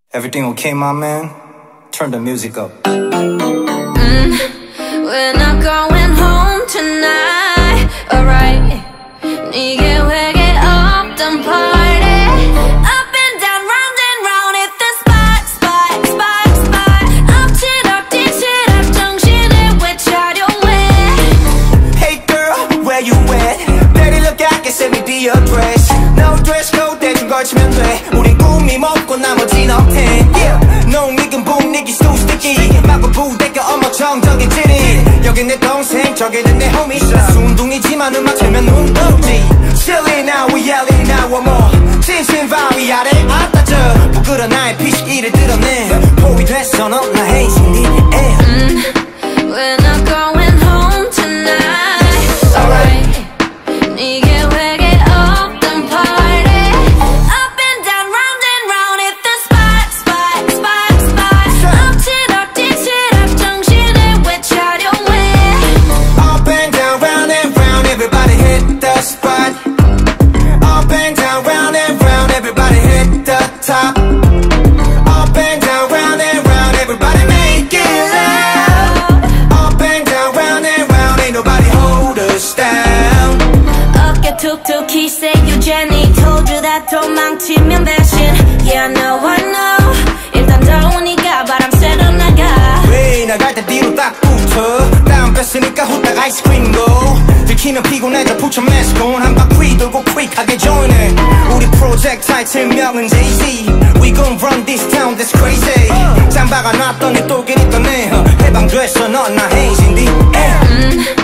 Everything okay, my man? Turn the music up. We're not going home tonight, alright. 네게 회개 없던 party. Up and down, round and round, hit the spot, spot, spot, spot. 엎치락 뒤치락 정신을 외차려 왜. Hey girl, where you at? Daddy look at can send me the address. No dress code 대충 걸치면 돼. 우린 꿈이 먹고 나머진 업텐. Yeah, no nigga boom, niggas too sticky. 마구 부대껴 어머 정적인 찌릿. 여긴 내 동생, 저기는 내 homie. 순둥이지만 음악 틀면 눈 떠오지. Chillin' now, we yellin' now, one more. 진심 바위 아래 앞다져. 부끄러 나의 피식이를 드러내. 포위 됐어, 너 나 헤이징 니 We're not going home tonight, alright. 네게 회개 없던 party. Up and down, round and round, hit the spot, spot, spot, spot. 엎치락 뒤치락 정신을 외차려 왜. Up and down, round and round, everybody hit the spot. Up and down, round and round, everybody hit the top. Up and down, round and round, everybody make it loud. Up and down, round and round, ain't nobody hold us down. 어깨 툭툭히 say you Jenny. Told you that 도망치면 배신. Yeah, I know, I know. 일단 더우니까 바람 쐬러 나가. 왜 나갈 때 뒤로 딱 붙어. 다음 뺐으니까 후딱 아이스크림도. 들키면 피곤해져 붙여 매스콘. 한 바퀴 돌고 quick하게 join해. 우리 프로젝트 타이틀명은 Jay-Z. We gon' run this town, that's crazy. 짬바가 놨더니 또 괜히 떠내. 해방됐어 넌 나 헤이진 디